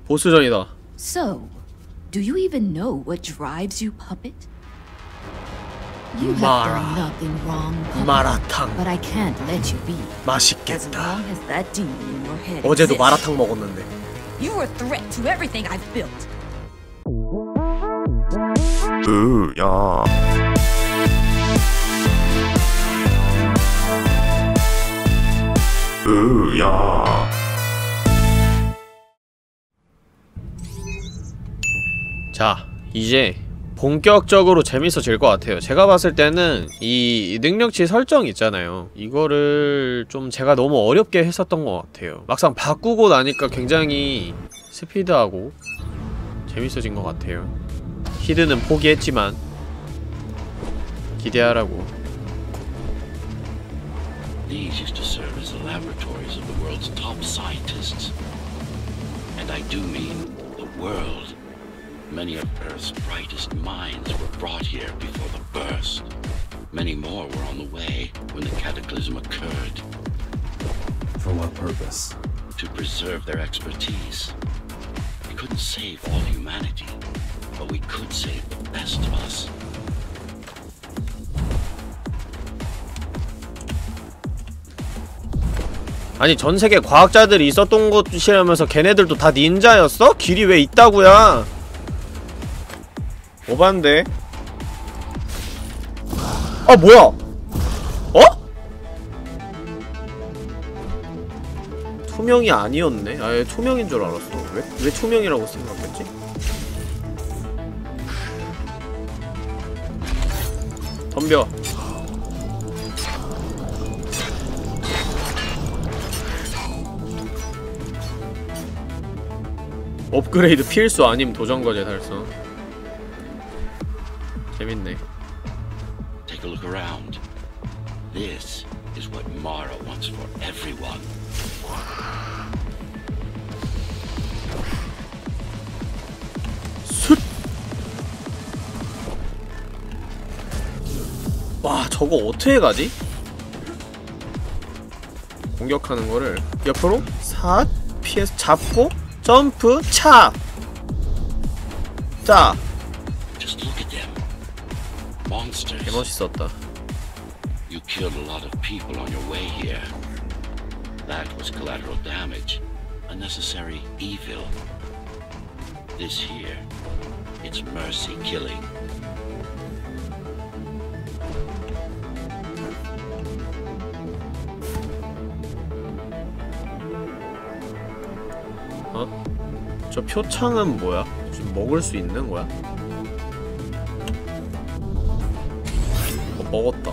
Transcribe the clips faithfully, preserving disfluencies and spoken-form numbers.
보스전이다. So, do you even know what drives you, puppet? You have done nothing wrong, puppet. 마라탕. But I can't let you be. 맛있겠다. As long as that demon in your head 어제도 exists, 마라탕 먹었는데. you are a threat to everything I've built. 으야. 으야. 자, 이제 본격적으로 재밌어질 것 같아요. 제가 봤을 때는 이 능력치 설정 있잖아요. 이거를 좀 제가 너무 어렵게 했었던 것 같아요. 막상 바꾸고 나니까 굉장히 스피드하고 재밌어진 것 같아요. 히드는 포기했지만 기대하라고. These used to serve as the laboratories of the world's top scientists. And I do mean the world. Many of Earth's brightest minds were brought here before the burst. Many more were on the way when the cataclysm occurred. For what purpose? To preserve their expertise. We couldn't save all humanity, but we could save the best of us. 아니 전세계 과학자들이 있었던 곳이라면서 걔네들도 다 닌자였어? 길이 왜 있다구야? 오반데? 아 뭐야? 어? 투명이 아니었네? 아예 투명인 줄 알았어. 왜? 왜 투명이라고 생각했지? 덤벼. 업그레이드 필수 아님 도전과제 달성. 재밌네. Take a look around. This is what Mara wants for everyone. 숫! 와, 저거 어떻게 가지? 공격하는 거를 옆으로 삿 피해서 잡고 점프 차! 자! Just look at them. Monsters. 개멋있었다. You killed a lot of people on your way here. That was collateral damage. Unnecessary evil. This here, it's mercy killing. 어? 저 표창은 뭐야? 지금 먹을 수 있는 거야? 어, 먹었다.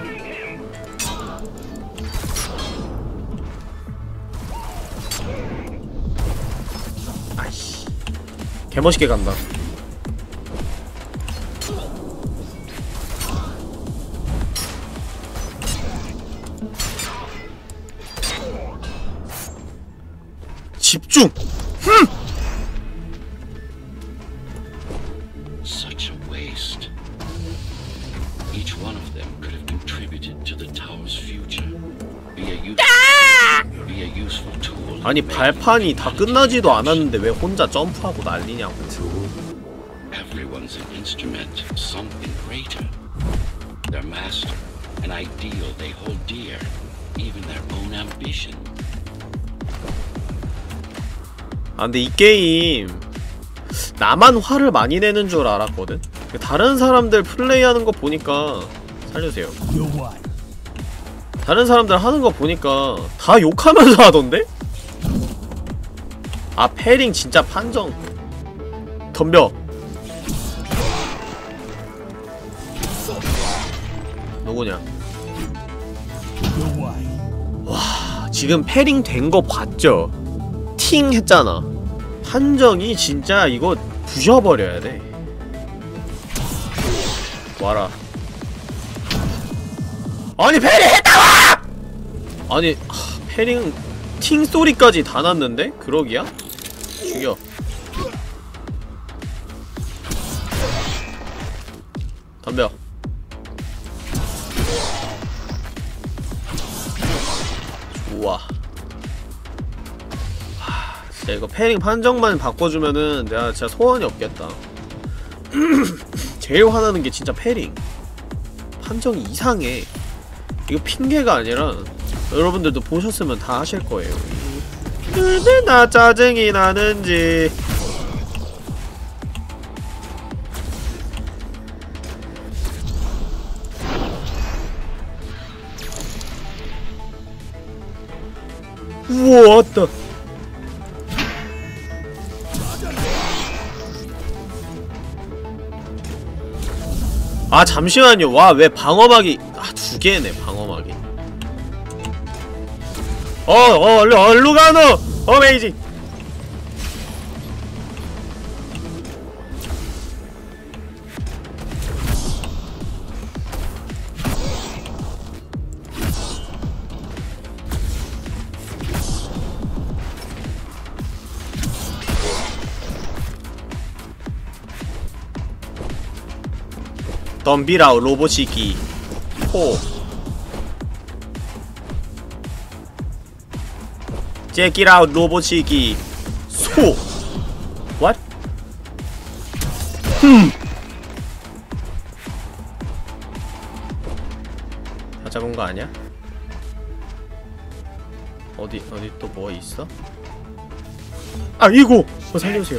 아이씨. 개멋있게 간다. 집중! 흠! Such a waste. Each one of them could have contributed to the tower's future. Be a use be a useful tool. 아니 발판이 다 끝나지도 않았는데 왜 혼자 점프하고 난리냐고. Everyone's an instrument of something greater. Their master, an ideal they hold dear, even their own ambition. 아 근데 이 게임 나만 화를 많이 내는 줄 알았거든? 다른 사람들 플레이하는 거 보니까 살려주세요. 다른 사람들 하는 거 보니까 다 욕하면서 하던데? 아 패링 진짜 판정. 덤벼. 누구냐? 와 지금 패링 된 거 봤죠? 팅 했잖아. 판정이 진짜 이거 부셔버려야 돼. 와라. 아니 패링 했다고! 아니 하, 패링 팅 소리까지 다 났는데? 그러기야? 죽여. 덤벼. 좋아. 진짜 이거 패링 판정만 바꿔주면은 내가 진짜 소원이 없겠다. 제일 화나는 게 진짜 패링 판정이 이상해. 이거 핑계가 아니라 여러분들도 보셨으면 다 하실 거예요. 얼마나 짜증이 나는지. 우와 왔다. 아 잠시만요. 와 왜 방어막이 아 두 개네 방어막이. 어어 얼른 얼루 가노 어메이징. 덤비라우 로봇이기 호 제키라우 로봇이기 소 What? 흠 다 잡은 거 아니야? 어디 어디 또 뭐 있어? 아이고! 어, 살려주세요.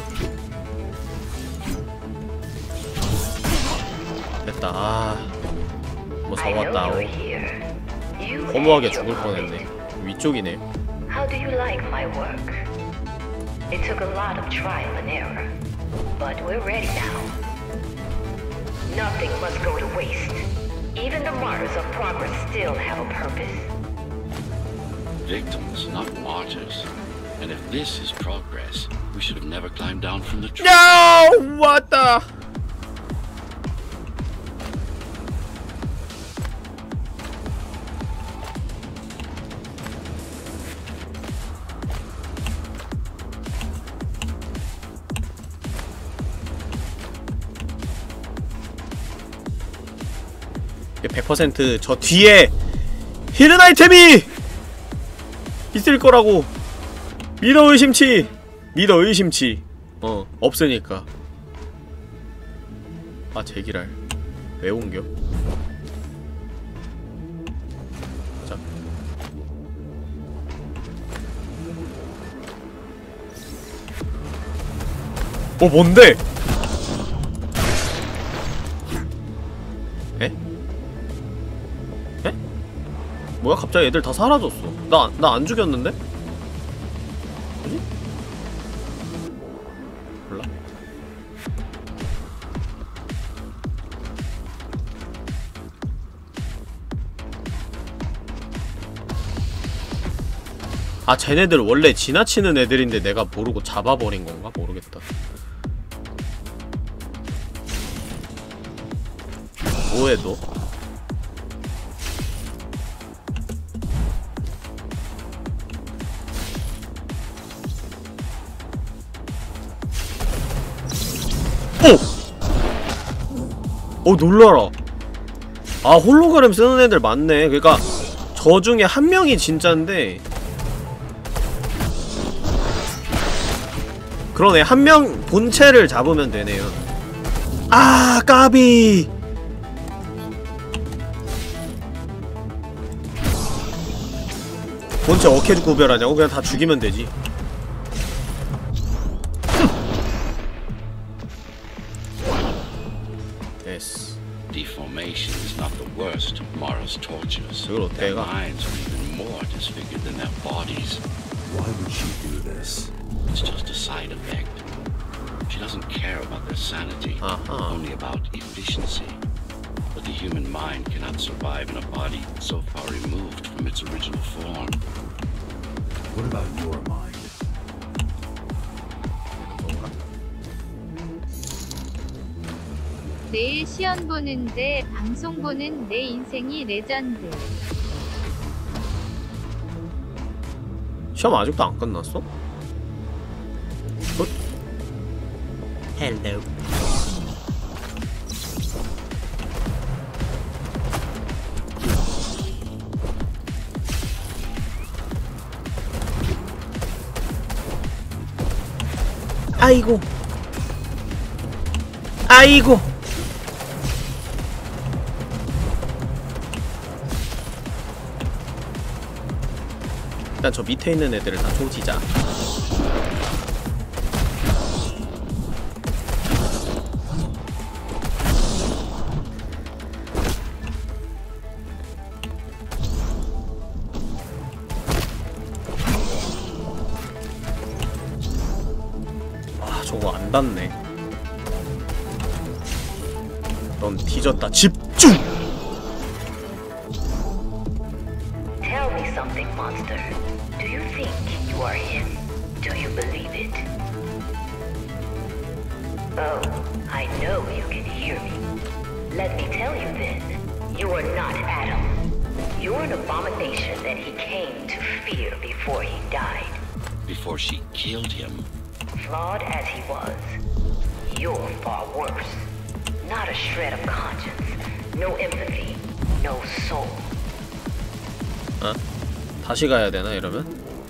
됐다. 아, 뭐 잡았다. 어. 허무하게 죽을 뻔했네. 위쪽이네. How do you like my work? It took a lot of trial and error, but we're ready now. Nothing must go to waste. Even the martyrs of progress still have a purpose. Victims, not martyrs. And if this is progress, we should have never climbed down from the tree. No! What the? 백 퍼센트 저 뒤에 히든 아이템이 있을 거라고 믿어 의심치 믿어 의심치 어 없으니까. 아 제기랄 왜 옮겨? 자 어 뭔데? 에? 에? 뭐야 갑자기 애들 다 사라졌어. 나 나 안 죽였는데? 뭐지? 몰라. 아 쟤네들 원래 지나치는 애들인데 내가 모르고 잡아버린 건가? 모르겠다. 뭐해 너? 오! 어 놀라라. 아 홀로그램 쓰는 애들 많네. 그니까 저 중에 한 명이 진짜인데 그러네. 한 명 본체를 잡으면 되네요. 아 까비. 본체 어떻게 구별하냐고? 그냥 다 죽이면 되지. 됐어. Deformation is not the worst of Mara's tortures. 그걸 Their 어때가? minds are even more disfigured than their bodies. Why would she do this? It's just a side effect. She doesn't care about their sanity, Uh-huh. only about efficiency. But the human mind cannot survive in a body so far removed from its original form. What about your mind? 내일 시연 보는데 방송 보는 내 인생이 레전드. 시험 아직도 안 끝났어? 굿. 헬로. 아이고. 아이고. 일단 저 밑에 있는 애들을 다 조지자. 아, 저거 안 닿네. 넌 뒤졌다. 집중! Tell me something, monster. Do you think you are him? Do you believe it? Oh, I know you can hear me. Let me tell you then. You are not Adam. You're an abomination that he came to fear before he died. Before she killed him. Flawed as he was, you're far worse. Not a shred of conscience, no empathy, no soul. 어? 다시 가야 되나 이러면?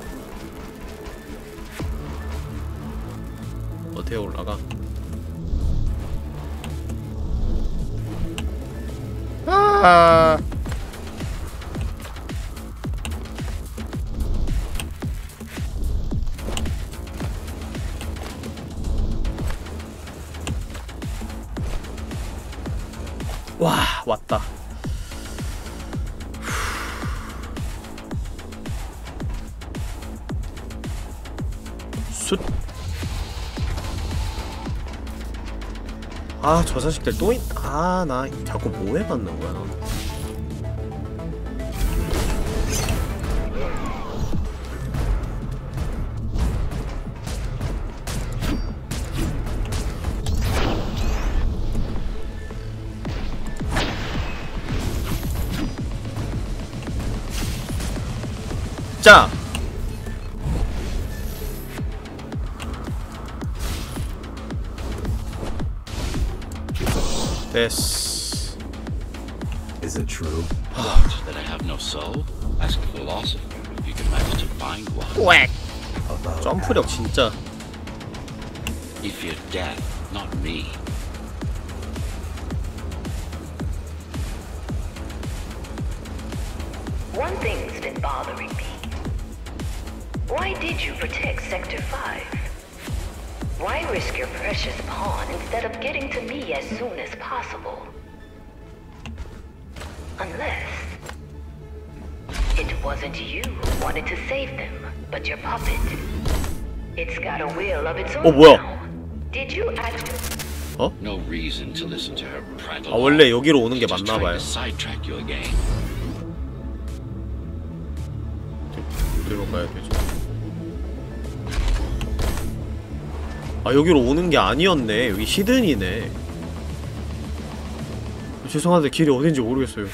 어떻게 올라가? 아. 와, 왔다. 숫. 아, 저 자식들 또 있... 아, 나 자꾸 뭐해 받는 거야. 자! 됐어. Is it true? What? That I have no soul? Ask a philosopher if you can manage to find one. 꽥! About 점프력 진짜. He feared death, not me. One thing's been bothering me. Why did you protect Sector five? Why risk your precious pawn instead of getting to me as soon as possible? Unless it wasn't you who wanted to save them, but your puppet. It's got a will of its own 어, 뭐야? now. Did you act? No reason to listen to her prattle. 아, 원래 여기로 오는 게 Just 맞나 trying 봐요. to sidetrack you again. 어디로 가야 되지? 아, 여기로 오는 게 아니었네. 여기 히든이네. 죄송한데 길이 어딘지 모르겠어요.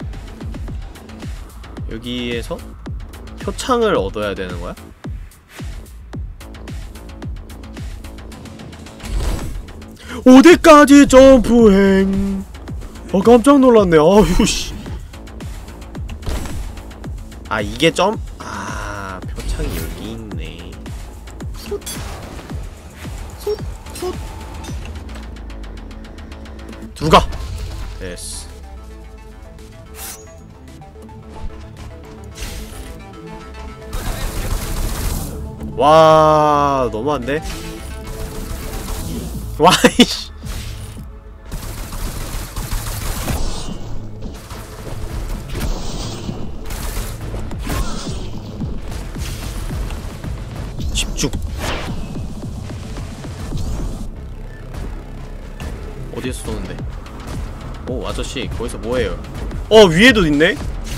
여기에서 표창을 얻어야 되는 거야? 어디까지 점프행? 어, 깜짝 놀랐네. 아유 씨. 아, 이게 점? 아, 표창이 여기 있네. 솟. 솟. 솟. 들어가. 됐어. 와, 너무한데? 와, 이씨. 집중. 어디에서 쏘는데? 오, 아저씨, 거기서 뭐해요? 어, 위에도 있네?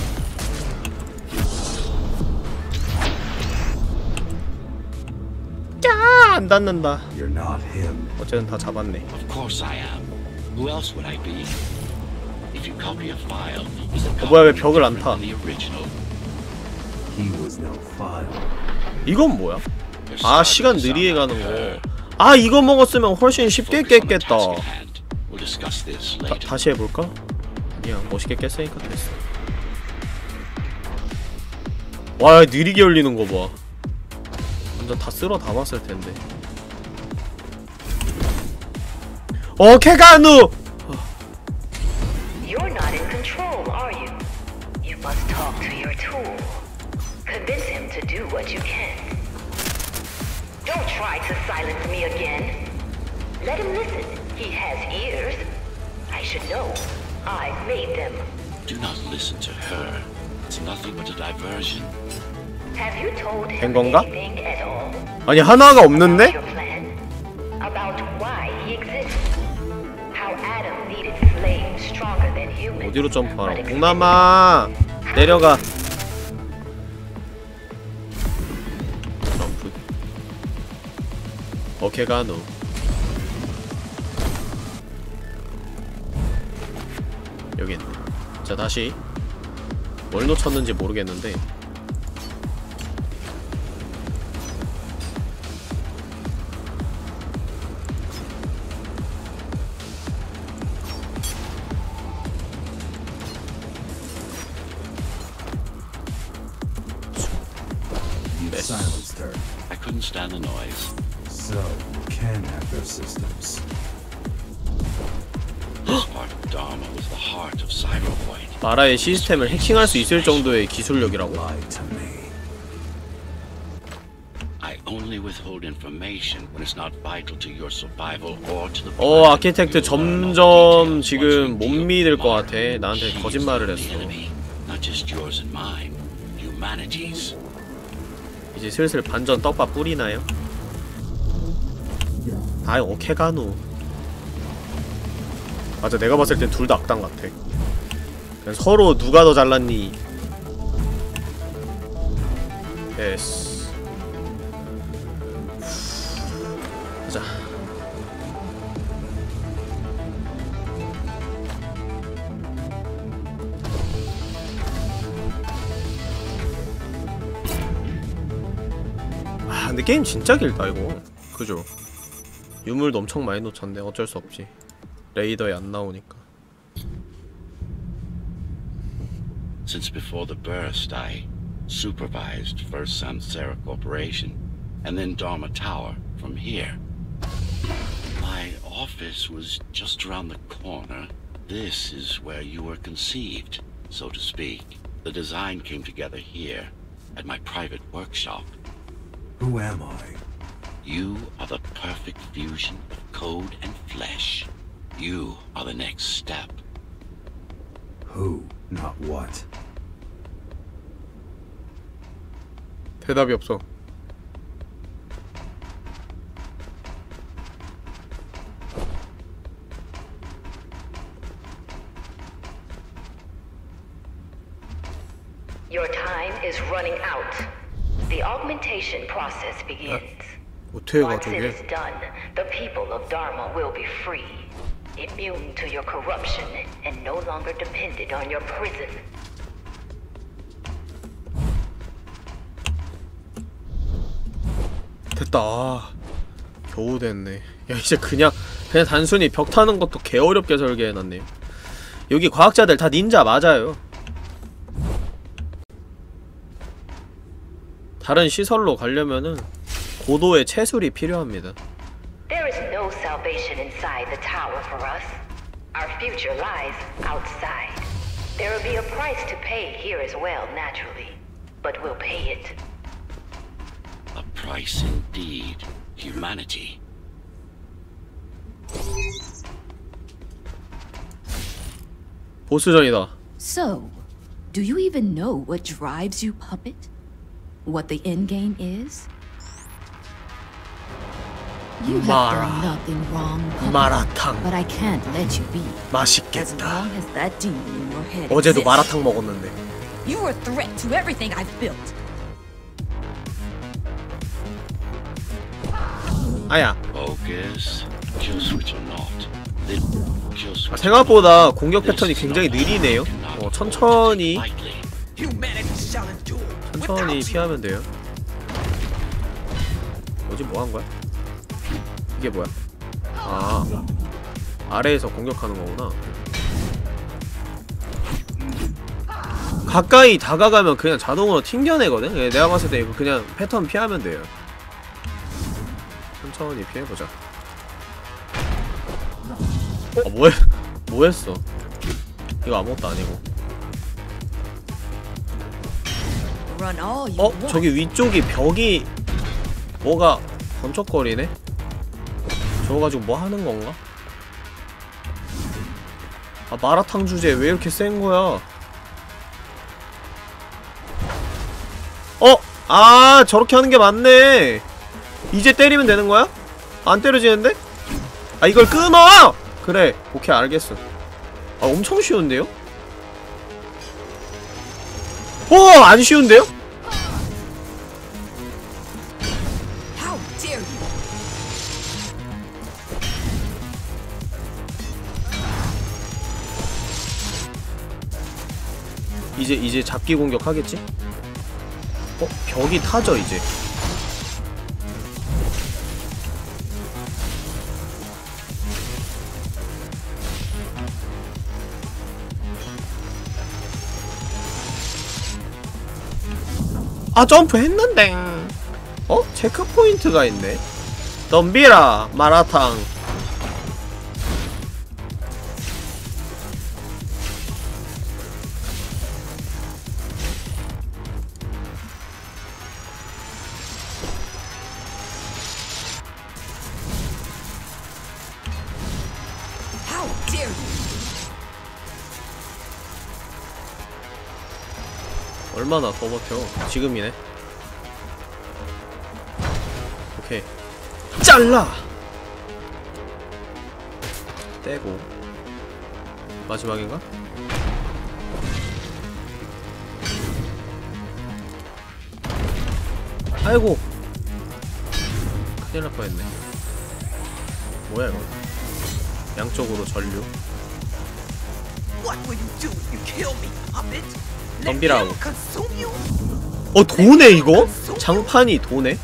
야, 안 닿는다. You're not him. 어쨌든 다 잡았네. Of course I am. Who else would I be? If you copy a file, is the 어, 뭐야, 왜 copy 벽을 안 different 타? than the original? He was no file. 이건 뭐야? There's 아, starting 시간 to sound 느리게 like 가는 her. 거. 아, 이거 먹었으면 훨씬 쉽게 Focus on the 깼겠다. task at hand. We'll discuss this 다, later. 다시 해볼까? 아니야, 멋있게 깼으니까 됐어. 와, 느리게 열리는 거 봐. 완전 다 쓸어 담았을 텐데. 어케가누! You're not in control, are you? You must talk to your tool. Convince him to do what you can. Don't try to silence me again. Let him listen. He has ears. I should know. I made them. Do not listen to her. It's nothing but a diversion. Have you told 된 him 건가? anything at all? 아니 하나가 About 없는데? your plan? About why he exists? How Adam needed slaves stronger than humans? 어디로 but 점프하라고? expensive? 동남아 내려가. 점프. 어케가누. 여기 있네. 자 다시 뭘 놓쳤는지 모르겠는데 You've silenced her, I couldn't stand the noise. so you can hack their systems. This part of Dharma was the heart of Cyberpoint. 마라의 시스템을 해킹할 수 있을 정도의 기술력이라고. Lie to me. I only withhold information when it's not vital to your survival or to the 어 planet. 아키텍트 You'll learn all the 점점 details 지금 once 못 we deal 믿을 with 것 Mara. 같아. 나한테 She's 거짓말을 the 했어. enemy, not just yours and mine, humanity's. 이제 슬슬 반전 떡밥 뿌리나요? 아이 어케가누. 맞아 내가 봤을 땐 둘 다 악당 같아. 그냥 서로 누가 더 잘났니. 예스. 가자. 아 근데 게임 진짜 길다 이거. 그죠? 유물도 엄청 많이 놓쳤는데 어쩔 수 없지. 레이더에 안 나오니까. Since before the burst, I supervised first Samsara Corporation, and then Dharma Tower from here. My office was just around the corner. This is where you were conceived, so to speak. The design came together here, at my private workshop. Who am I? You are the perfect fusion of code and flesh. You are the next step. Who, not what. 대답이 없어. Your time is running out. The augmentation process begins. 어떻게 가 Once it 저게? is done, the people of Dharma will be free, immune to your corruption, and no longer dependent on your prison. 됐다. 아, 겨우 됐네. 야 이제 그냥 그냥 단순히 벽 타는 것도 개어렵게 설계해놨네요. 여기 과학자들 다 닌자 맞아요. 다른 시설로 가려면은 고도의 체술이 필요합니다. There is no salvation inside the tower for us. Our future lies outside. There will be a price to pay here as well, naturally. But we'll pay it. A price indeed. Humanity. 보스전이다. So, do you even know what drives you, puppet? What the end game is? You have Mara. done nothing wrong, puppet. 마라탕 But I can't let you be. As 맛있겠다. long as that demon in your head 어제도 exists, 마라탕 먹었는데. you are a threat to everything I've built. 아야. Focus. Kill switch or not. Then kill switch. 아, 생각보다 공격 패턴이 굉장히 느리네요. 어, 천천히 천천히 피하면 돼요. 뭐지 뭐 한 거야? 이게 뭐야? 아 아래에서 공격하는 거구나. 가까이 다가가면 그냥 자동으로 튕겨내거든? 예, 내가 봤을 때 이거 그냥 패턴 피하면 돼요. 천천히 피해보자. 아 뭐해? 뭐했어? 이거 아무것도 아니고. Run all you 어? want. 저기 위쪽이 벽이 뭐가 번쩍거리네? 저거 가지고 뭐 하는 건가? 아 마라탕 주제 왜 이렇게 센 거야? 어? 아 저렇게 하는 게 맞네. 이제 때리면 되는 거야? 안 때려지는데? 아 이걸 끊어! 그래 오케이 알겠어. 아 엄청 쉬운데요? 오! 안 쉬운데요? How dare you? 이제 이제 잡기 공격 하겠지? 어? 벽이 타져 이제. 아 점프 했는데. 어? 체크 포인트가 있네. 덤비라 마라탕. How dare you? 얼마나 더 버텨? 지금이네. 오케이. 잘라! 떼고. 마지막인가? 아이고! 큰일 날 뻔했네. 뭐야 이거? 양쪽으로 전류. What will you do if you kill me, puppet? Let 덤비라고. him consume you? 어 도네 이거? 장판이 도네?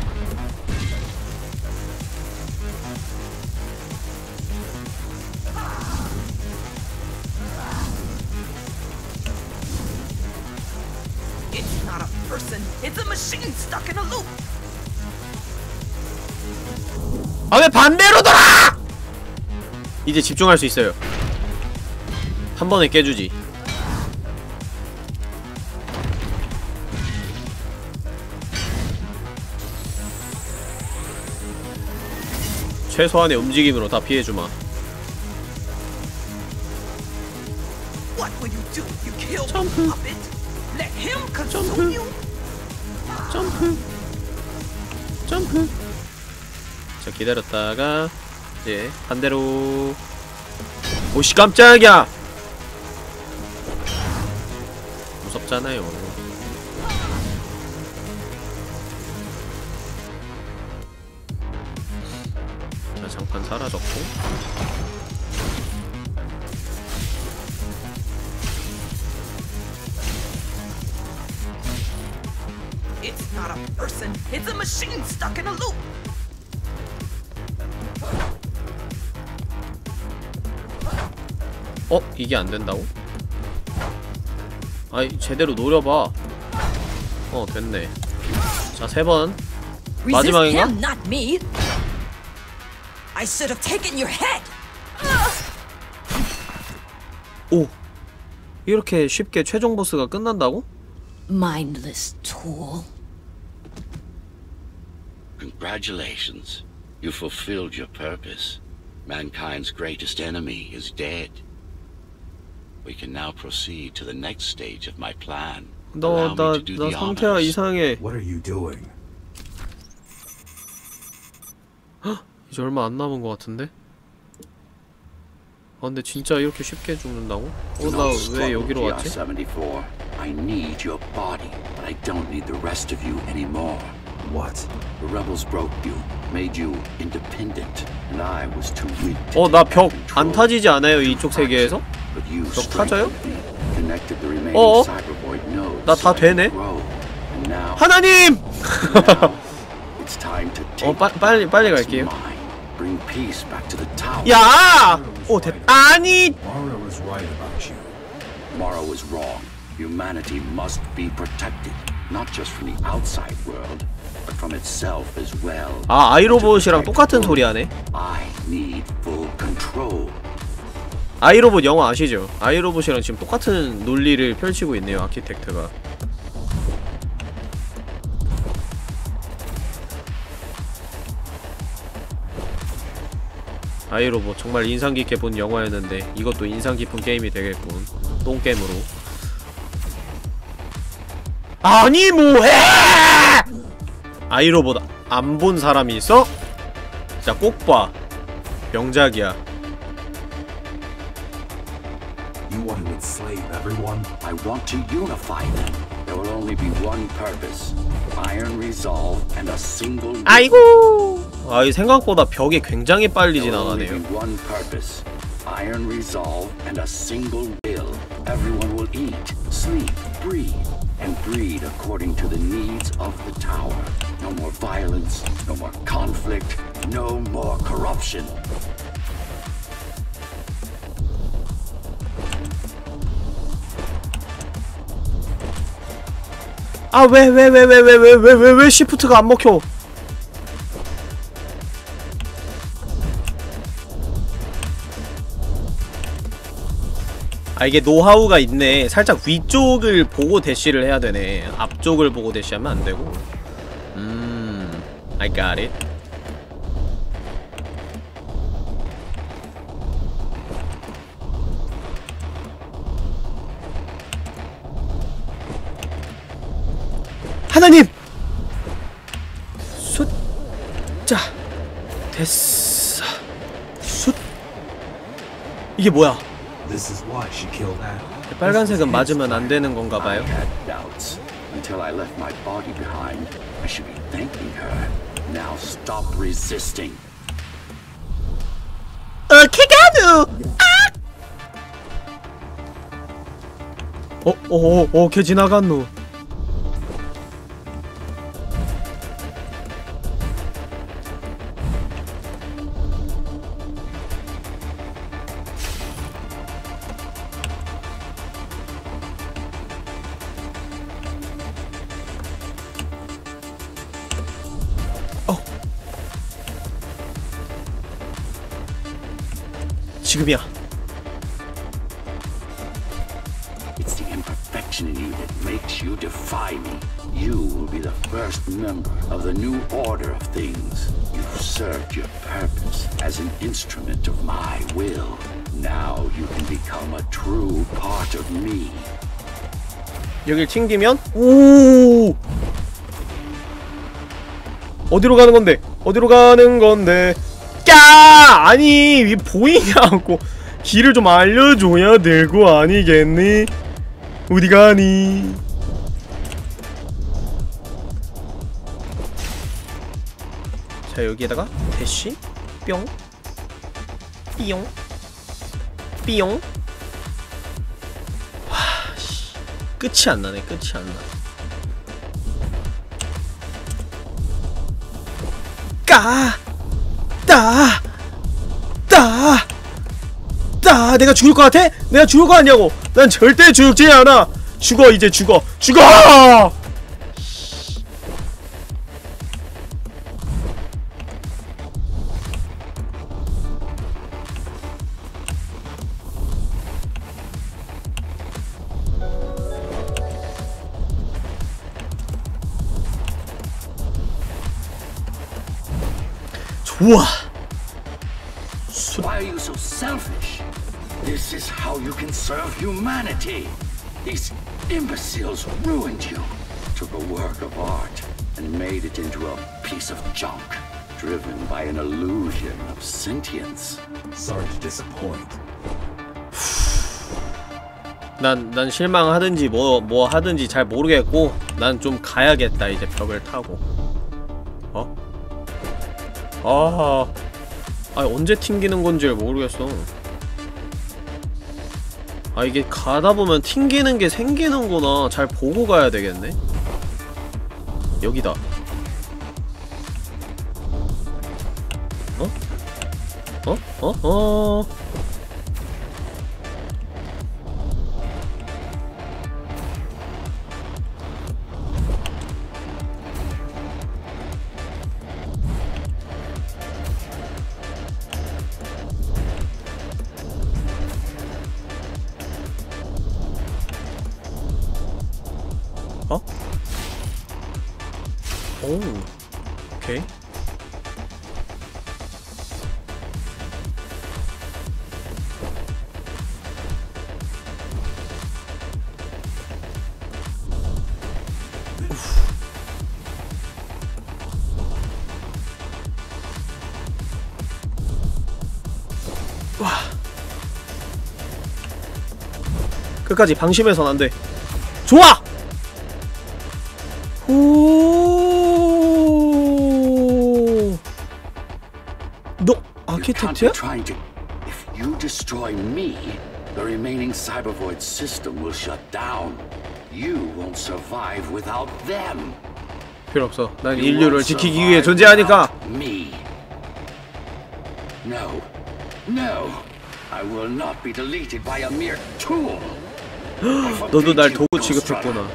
It's not a person, it's a machine stuck in a loop. 아 왜 반대로 돌아! 이제 집중할 수 있어요. 한 번에 깨주지. 최소한의 움직임으로 다 피해주마. What will you do if you kill 점프. me, puppet? Let him consume you? 점프 점프. 자 기다렸다가 이제 반대로. 오씨 깜짝이야. 무섭잖아요. 자 장판 사라졌고. It's not a person, it's a machine stuck in a loop. 어? 이게 안 된다고? 아이 제대로 노려봐. 어 됐네. 자 세 번. Resist 마지막인가? him, not me. I should have taken your head. 오! 이렇게 쉽게 최종 보스가 끝난다고? Mindless tool. Congratulations. You fulfilled your purpose. Mankind's greatest enemy is dead. We can now proceed to the next stage of my plan. 너, Allow 나, me to do 나 the 상태가 honors. 이상해. What are you doing? 이제 얼마 안 남은 것 같은데? 아 근데 진짜 이렇게 쉽게 죽는다고? 어, 나 왜 여기로 왔지? seventy-four. I need your body, but I don't need the rest of you anymore. What? The rebels broke you, made you independent, and I was too weak to 어, 나 take 벽 back 안 control. 타지지 않아요? 이쪽 세계에서? But you 벽 타져요? strengthened me, connected the remaining 어어? cybervoid nodes 나 다 so I could 되네? grow. And now, 하나님! now it's time to take 어, 빠, 빨리, 빨리 what's 갈게요. mine. Bring peace back to the tower. 야! 오, 됐, 아니! Mara was right about you. Mara was wrong. Humanity must be protected, not just from the outside world, but from itself as well. 아, 아이로봇이랑 똑같은 소리 하네. I need full control. control. 아이로봇 영화 아시죠? 아이로봇이랑 지금 똑같은 논리를 펼치고 있네요, 아키텍트가. 아이로봇 정말 인상깊게 본 영화였는데 이것도 인상깊은 게임이 되겠군. 똥게임으로. 아니 뭐해! 아이로봇 안 본 사람이 있어? 자, 꼭 봐. 명작이야. You want to enslave everyone? I want to unify them. There will only be one purpose. Iron resolve and a single will. 아이고! 아, 이 생각보다 벽이 굉장히 빨리 There will only 지나가네요. be one purpose. Iron resolve and a single will. Everyone will eat, sleep, breathe, and breed according to the needs of the tower. No more violence, no more conflict, no more corruption. 아, 왜, 왜, 왜, 왜, 왜, 왜, 왜, 왜, 왜 시프트가 안 먹혀? 아, 이게 노하우가 있네. 살짝 위쪽을 보고 대시를 해야 되네. 앞쪽을 보고 대시하면 안 되고. 음, I got it. 하나님! 숫, 자, 됐어. 숫. 이게 뭐야? This is why she killed Adam. 빨간색은 맞으면 안 되는 건가 I 봐요. had doubts until I left my body behind. I should be thanking her. Now stop resisting. 어, 케가누! 아! 어, 어, 어, 어, 걔 지나갔노. 지금이야. It's the imperfection in you that makes you defy me. You will be the first member of the new order of things. You've served your purpose as an instrument of my will. Now you can become a true part of me. 여길 튕기면 오! 어디로 가는 건데? 어디로 가는 건데? 까! 아니, 이 보이냐고. 길을 좀 알려줘야 될 거 아니겠니? 어디 가니? 자, 여기에다가 대시 뿅 삐용 삐용. 와, 씨. 끝이 안 나네. 끝이 안 나. 까! 따! 따! 따! 내가 죽을 것 같아? 내가 죽을 거 아니냐고! 난 절대 죽지 않아! 죽어, 이제 죽어! 죽어! 좋아! Why are you so selfish? This is how you can serve humanity. These imbeciles ruined you, took a work of art, and made it into a piece of junk, driven by an illusion of sentience. Sorry to disappoint. 난, 난 실망하든지 뭐, 뭐 하든지 잘 모르겠고 난 좀 가야겠다, 이제 벽을 타고. 어? 아... 아, 언제 튕기는 건지 모르겠어. 아, 이게 가다보면 튕기는 게 생기는구나. 잘 보고 가야 되겠네. 여기다. 어? 어? 어? 어? 오, 오케이. 와. 끝까지 방심해선 안 돼. 좋아! 오. 너 아키텍트야? Trying to. If you destroy me, the remaining Cybervoid system will shut down. You won't survive without them. 필요 없어. 난 You 인류를 won't 지키기 survive 위해 존재하니까. without me. No, no, I will not be deleted by a mere tool. 너도 날 도구 취급했구나.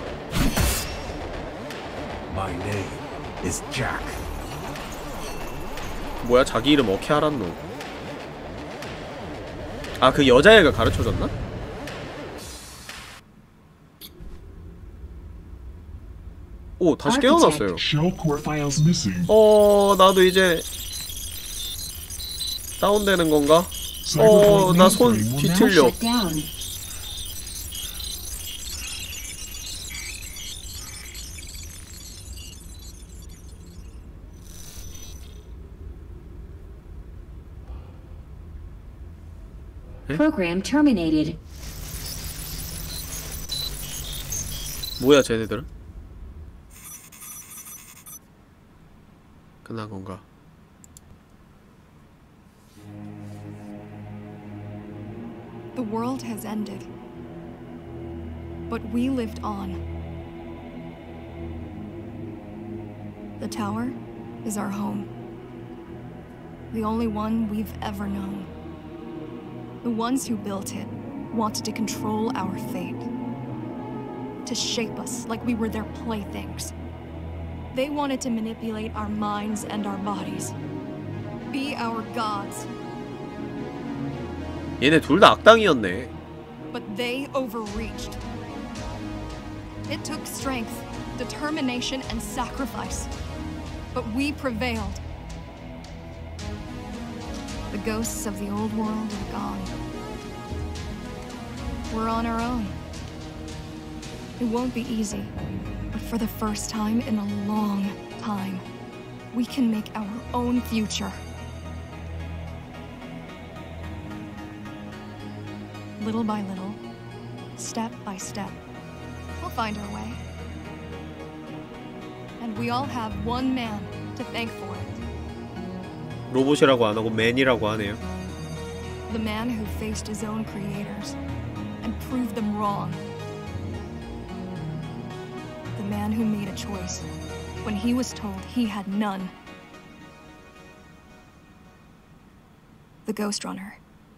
My name is Jack. 뭐야, 자기 이름 어떻게 알았노? 아, 그 여자애가 가르쳐줬나? 오, 다시 깨어났어요. Shell core files missing. 어, 나도 이제 다운되는 건가? 어, 나 손 뒤틀려. Program terminated. 뭐야, 쟤네들은? 끝난 건가? The world has ended, but we lived on. The tower is our home. The only one we've ever known. The ones who built it wanted to control our fate. To shape us like we were their playthings. They wanted to manipulate our minds and our bodies. Be our gods. 얘네 둘 다 악당이었네. But they overreached. It took strength, determination, and sacrifice. But we prevailed. The ghosts of the old world are gone. We're on our own. It won't be easy, but for the first time in a long time, we can make our own future. Little by little, step by step, we'll find our way. And we all have one man to thank for it. 로봇이라고 안 하고 맨이라고 하네요. The man who faced his own creators and proved them wrong. The man who made a choice when he was told he had none. The Ghost Runner.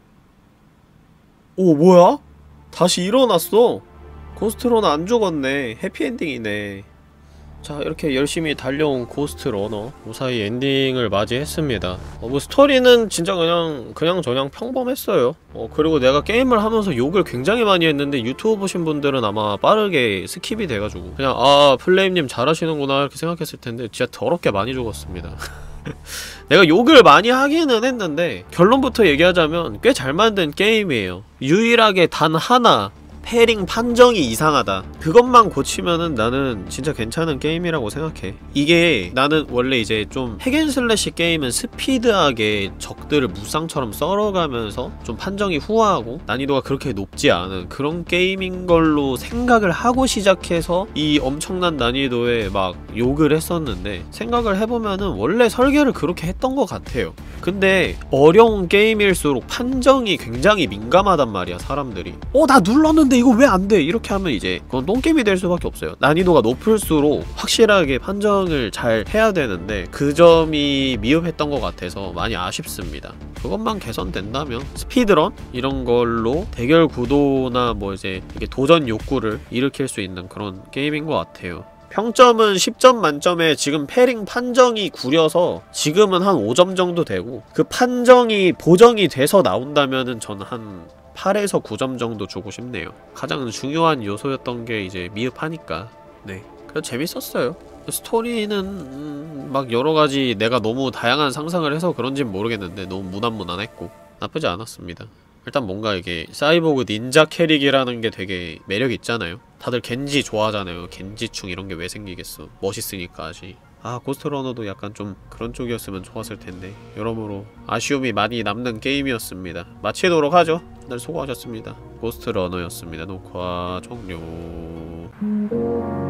오, 뭐야? 다시 일어났어. 고스트러너 안 죽었네. 해피엔딩이네. 자, 이렇게 열심히 달려온 고스트러너 무사히 엔딩을 맞이했습니다. 어, 뭐 스토리는 진짜 그냥 그냥 저냥 평범했어요. 어, 그리고 내가 게임을 하면서 욕을 굉장히 많이 했는데 유튜브 보신 분들은 아마 빠르게 스킵이 돼가지고 그냥 아, 플레임님 잘하시는구나 이렇게 생각했을 텐데 진짜 더럽게 많이 죽었습니다. 내가 욕을 많이 하기는 했는데 결론부터 얘기하자면 꽤 잘 만든 게임이에요. 유일하게 단 하나 패링 판정이 이상하다. 그것만 고치면은 나는 진짜 괜찮은 게임이라고 생각해. 이게 나는 원래 이제 좀 핵앤슬래시 게임은 스피드하게 적들을 무쌍처럼 썰어가면서 좀 판정이 후하고 난이도가 그렇게 높지 않은 그런 게임인 걸로 생각을 하고 시작해서 이 엄청난 난이도에 막 욕을 했었는데 생각을 해보면은 원래 설계를 그렇게 했던 것 같아요. 근데 어려운 게임일수록 판정이 굉장히 민감하단 말이야, 사람들이. 어, 나 눌렀는데 이거 왜 안 돼? 이렇게 하면 이제 그건 똥게임이 될 수밖에 없어요. 난이도가 높을수록 확실하게 판정을 잘 해야 되는데 그 점이 미흡했던 것 같아서 많이 아쉽습니다. 그것만 개선된다면 스피드런? 이런 걸로 대결 구도나 뭐 이제 이게 도전 욕구를 일으킬 수 있는 그런 게임인 것 같아요. 평점은 십 점 만점에 지금 패링 판정이 구려서 지금은 한 오 점 정도 되고 그 판정이 보정이 돼서 나온다면은 저는 한 팔에서 구 점 정도 주고 싶네요. 가장 중요한 요소였던 게 이제 미흡하니까. 네, 그래도 재밌었어요. 스토리는 음, 막 여러가지 내가 너무 다양한 상상을 해서 그런진 모르겠는데 너무 무난무난했고 나쁘지 않았습니다. 일단 뭔가 이게 사이보그 닌자 캐릭이라는 게 되게 매력 있잖아요. 다들 겐지 좋아하잖아요. 겐지충 이런 게 왜 생기겠어. 멋있으니까 하지. 아, 고스트러너도 약간 좀 그런 쪽이었으면 좋았을 텐데 여러모로 아쉬움이 많이 남는 게임이었습니다. 마치도록 하죠. 다들 수고하셨습니다. 고스트러너였습니다. 녹화 종료.